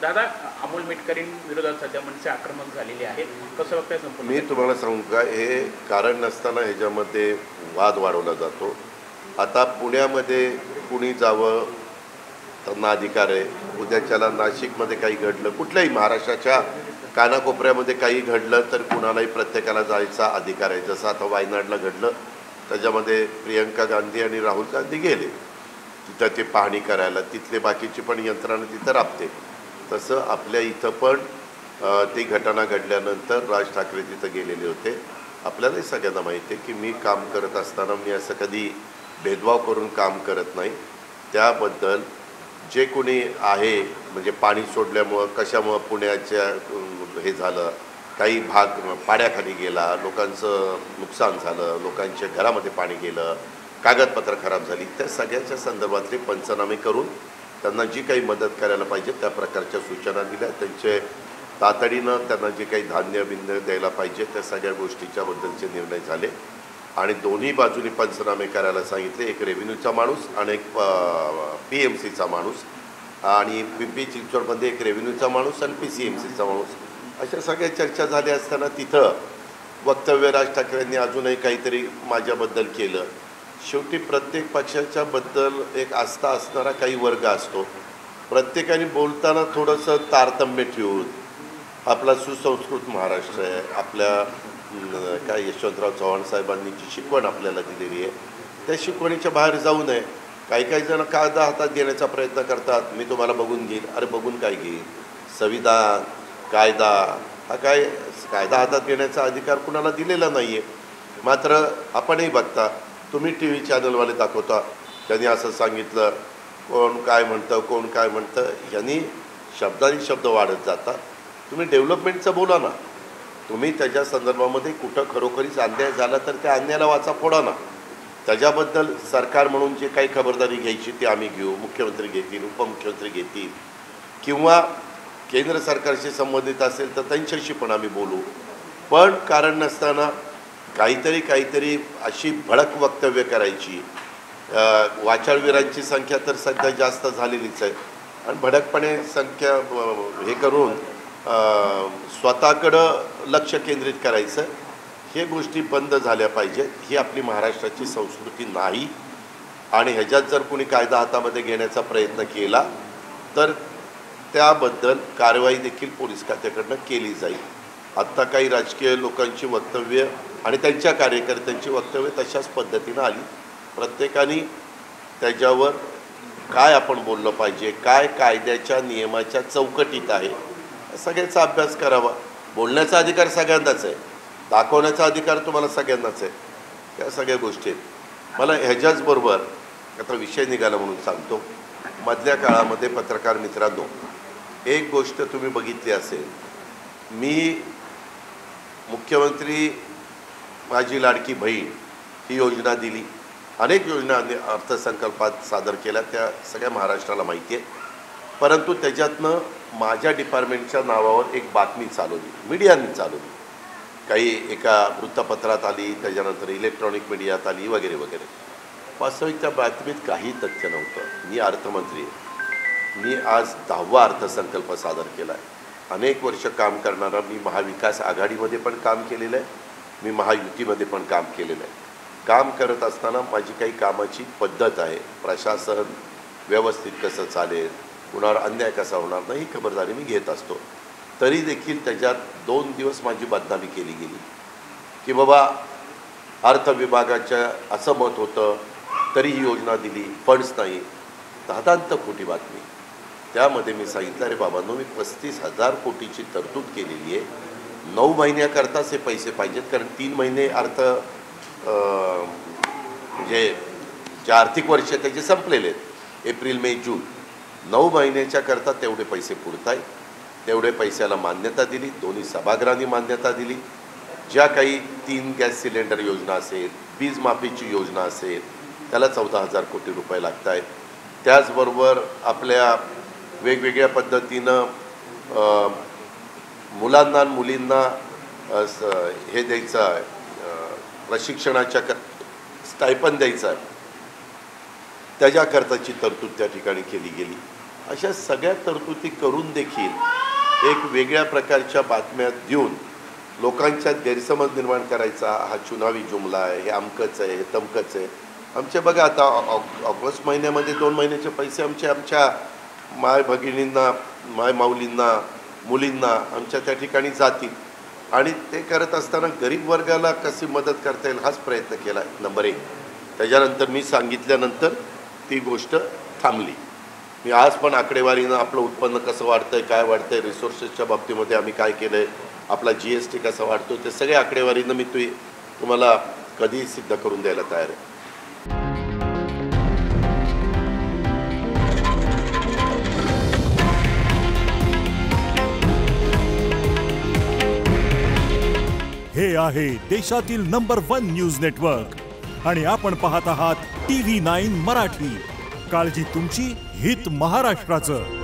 दादा, अमोल मिटकरींविरोधात सध्या मनसे आक्रमक झालेली आहे, कसं बघताय संपूर्ण? मी तुम्हाला सांगू का, हे कारण नसताना ह्याच्यामध्ये वाद वाढवला जातो. आता पुण्यामध्ये कुणी जावं त्यांना अधिकार आहे. उद्याच्याला नाशिकमध्ये काही घडलं, कुठल्याही महाराष्ट्राच्या कानाकोपऱ्यामध्ये काही घडलं तर कुणालाही प्रत्येकाला जायचा अधिकार आहे. जसं आता वायनाडला घडलं, त्याच्यामध्ये प्रियंका गांधी आणि राहुल गांधी गेले तिथं ते पाहणी करायला, तिथले बाकीची पण यंत्रणा तिथं राबते. तसं आपल्या इथं पण ती घटना घडल्यानंतर राज ठाकरे तिथं गेलेले होते. आपल्यालाही सगळ्यांना माहिती आहे की मी काम करत असताना मी असं कधी भेदभाव करून काम करत नाही. त्याबद्दल जे कोणी आहे, म्हणजे पाणी सोडल्यामुळं कशामुळं पुण्याच्या हे झालं, काही भाग पाण्याखाली गेला, लोकांचं नुकसान झालं, लोकांच्या घरामध्ये पाणी गेलं, कागदपत्र खराब झाली, त्या सगळ्याच्या संदर्भातले पंचनामे करून त्यांना जी काही मदत करायला पाहिजे त्या प्रकारच्या सूचना दिल्या. त्यांचे तातडीनं त्यांना जे काही धान्य बिन्य द्यायला पाहिजे त्या सगळ्या गोष्टीच्याबद्दलचे निर्णय झाले आणि दोन्ही बाजूनी पंचनामे करायला सांगितले. एक रेव्हेन्यूचा माणूस आणि एक PMCचा माणूस, आणि पिंपरी चिंचवडमध्ये एक रेव्हेन्यूचा माणूस आणि PCMCचा माणूस. अशा सगळ्या चर्चा झाल्या असताना तिथं वक्तव्य राज ठाकरेंनी अजूनही काहीतरी माझ्याबद्दल केलं. शेवटी प्रत्येक पक्षाच्या बद्दल एक आस्था असणारा काही वर्ग असतो. प्रत्येकाने बोलताना थोडंसं तारतम्य ठेवून, आपला सुसंस्कृत महाराष्ट्र आहे, आपल्या काय यशवंतराव चव्हाण साहेबांनी जी शिकवण आपल्याला दिलेली आहे त्या शिकवणीच्या बाहेर जाऊ नये. काही जण कायदा हातात घेण्याचा प्रयत्न करतात. मी तुम्हाला बघून घेईन. अरे बघून काय घेईन? संविधान, कायदा, हा काय कायदा हातात घेण्याचा अधिकार कुणाला दिलेला नाही आहे. मात्र आपणही बघता, तुम्ही TV चॅनलवाले दाखवता, त्यांनी असं सांगितलं, कोण काय म्हणतं, कोण काय म्हणतं, यांनी शब्दांनी शब्द वाढत जातात. तुम्ही डेव्हलपमेंटचं बोला ना. तुम्ही त्याच्या संदर्भामध्ये कुठं खरोखरीच अन्याय झाला तर त्या अन्यायाला वाचा फोडा ना. त्याच्याबद्दल सरकार म्हणून जे काही खबरदारी घ्यायची ती आम्ही घेऊ. मुख्यमंत्री घेतील, उपमुख्यमंत्री घेतील, किंवा केंद्र सरकारशी संबंधित असेल तर त्यांच्याशी पण आम्ही बोलू. पण कारण नसताना काहीतरी अशी भडक वक्तव्य करायची. वाचाळवीरांची संख्या तर सध्या जास्त झालेलीच आहे आणि भडकपणे संख्या हे करून स्वतःकडं लक्ष केंद्रित करायचं, हे गोष्टी बंद झाल्या पाहिजेत. ही आपली महाराष्ट्राची संस्कृती नाही. आणि ह्याच्यात जर कोणी कायदा हातामध्ये घेण्याचा प्रयत्न केला तर त्याबद्दल कारवाई देखील पोलीस खात्याकडनं केली जाईल. आत्ता काही राजकीय लोकांची वक्तव्य आणि त्यांच्या कार्यकर्त्यांची वक्तव्य तशाच पद्धतीनं आली. प्रत्येकाने त्याच्यावर काय आपण बोललं पाहिजे, काय कायद्याच्या नियमाच्या चौकटीत आहे, सगळ्याचा अभ्यास करावा. बोलण्याचा अधिकार सगळ्यांनाच आहे, दाखवण्याचा अधिकार तुम्हाला सगळ्यांनाच आहे. त्या सगळ्या गोष्टी आहेत. मला ह्याच्याचबरोबर आता विषय निघाला म्हणून सांगतो. मधल्या काळामध्ये पत्रकार मित्रांनो, एक गोष्ट तुम्ही बघितली असेल, मी मुख्यमंत्री माझी लाडकी बहीण ही योजना दिली, अनेक योजना अर्थसंकल्पात सादर केल्या, त्या सगळ्या महाराष्ट्राला माहिती आहे. परंतु त्याच्यातनं माझ्या डिपार्टमेंटच्या नावावर एक बातमी चालवली, मीडियाने चालवली. काही एका वृत्तपत्रात आली, त्याच्यानंतर इलेक्ट्रॉनिक मीडियात आली, वगैरे वगैरे. वास्तविक त्या बातमीत काही तथ्य नव्हतं. मी अर्थमंत्री आहे. मी आज 10वा अर्थसंकल्प सादर केला आहे. अनेक वर्ष काम करणारा मी महाविकास आघाडीमध्ये पण काम केलेलं आहे, मी महायुतीमध्ये पण काम केलेलं आहे. काम करत असताना माझी काही कामाची पद्धत आहे. प्रशासन व्यवस्थित कसं चालेल, कुणावर अन्याय कसा होणार नाही, ही खबरदारी मी घेत असतो. तरी देखील त्याच्यात 2 दिवस माझी बदनामी केली गेली की बाबा अर्थ विभागाच्या असं मत होतं तरी ही योजना दिली, फंड्स नाही. दादांत खोटी बातमी. त्यामध्ये मी सांगितलं, अरे बाबांनो, मी 35,000 कोटीची तरतूद केलेली आहे. 9 महिन्याकरताच हे पैसे पाहिजेत, कारण 3 महिने म्हणजे जे आर्थिक वर्ष त्याचे संपलेले आहेत, एप्रिल मे जून. 9 महिन्याच्या करता तेवढे पैसे पुरत आहेत. तेवढे पैशाला मान्यता दिली, दोन्ही सभागृहांनी मान्यता दिली. ज्या काही 3 गॅस सिलेंडर योजना असेल, वीज माफीची योजना असेल, त्याला 14,000 कोटी रुपये लागत आहेत. त्याचबरोबर आपल्या वेगवेगळ्या पद्धतीनं मुलांना मुलींना हे द्यायचं आहे, प्रशिक्षणाच्या स्टायपन द्यायचं आहे, त्याच्याकरताची तरतूद त्या ठिकाणी केली गेली. अशा सगळ्या तरतुदी करून देखील एक वेगळ्या प्रकारच्या बातम्या देऊन लोकांच्यात गैरसमज निर्माण करायचा, हा चुनावी जुमला आहे, हे अमकंच आहे, हे तमकंच आहे. आमचे बघा आता ऑगस्ट महिन्यामध्ये 2 महिन्याचे पैसे आमच्या माय भगिनींना, माय माऊलींना, मुलींना आमच्या त्या ठिकाणी जातील आणि ते करत असताना गरीब वर्गाला कशी मदत करता येईल हाच प्रयत्न केला नंबर 1. त्याच्यानंतर मी सांगितल्यानंतर ती गोष्ट थांबली. मी आज पण आकडेवारीनं आपलं उत्पन्न कसं वाढतंय, काय वाढतंय, रिसोर्सेसच्या बाबतीमध्ये आम्ही काय केलं आहे, आपला GST कसा वाढतो, ते सगळे आकडेवारीनं मी तुम्हाला कधीही सिद्ध करून द्यायला तयार आहे. हे आहे देशातील नंबर 1 न्यूज नेटवर्क आणि आपण पाहत आहात TV9 मराठी. काळजी तुमची, हित महाराष्ट्राचं.